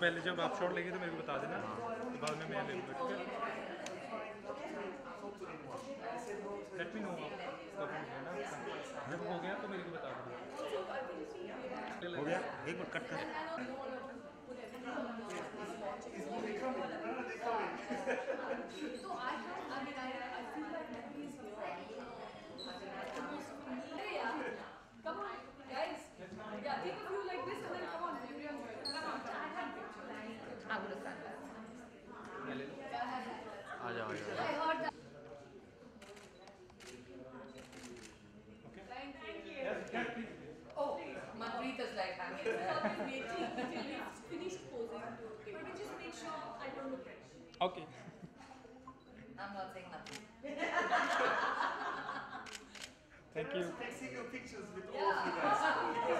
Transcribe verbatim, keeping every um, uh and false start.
पहले जब आप शॉट लेंगे तो मेरे को बता देना, तो बाद में मैं ले लूँगा, ठीक है? लेट मी नो आप कब हो गया ना, जब हो गया तो मेरे को बता देना। हो गया, एक मिनट कट कर। Come on, guys. Yeah, take a few like this and then come on, everyone. Come on. I would have done that. आ जाओ, आ जाओ। I heard that. Okay. Thank you. Yes, can please. Oh, Manpreet is like hanging there. Waiting until we finished posing. But we just make sure I don't look fresh. Okay. I'm not saying nothing. Thank you. Taking your pictures with all Yeah. of you guys.